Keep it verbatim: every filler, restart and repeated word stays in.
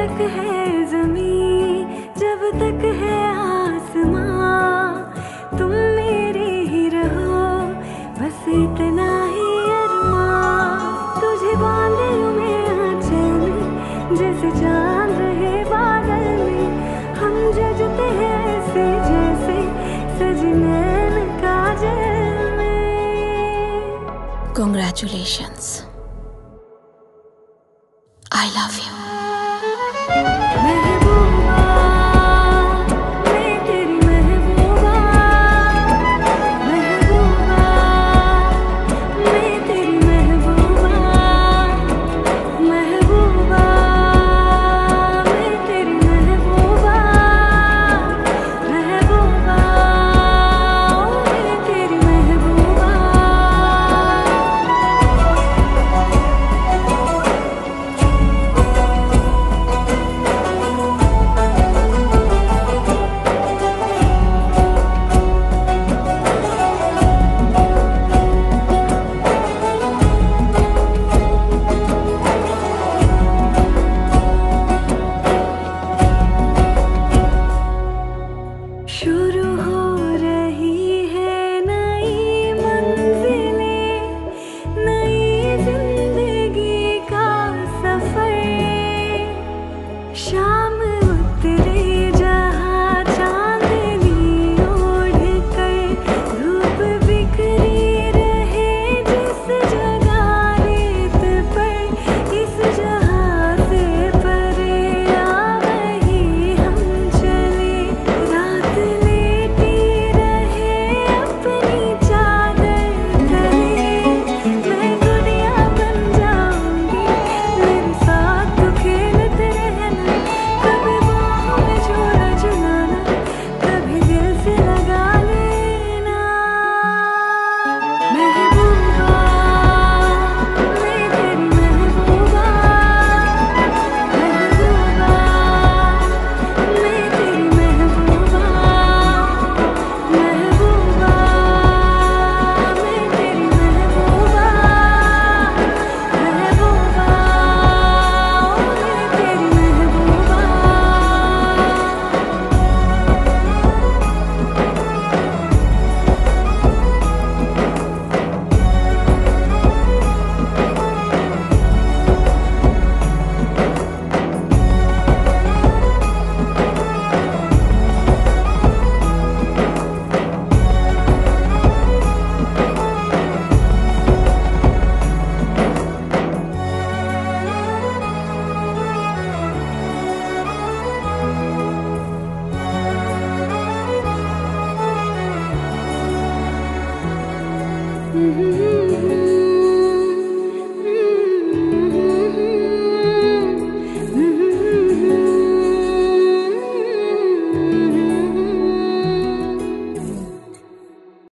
तक है ज़मीं, जब तक है आसमां, तुम मेरे ही रहो, बस इतना ही अरमां। तुझे बांधे लूं मैं आंचल में, जैसे चांद रहे बादल में। हम जजते हैं ऐसे जैसे सजे नैन काजल में। Congratulations. I love you. मैं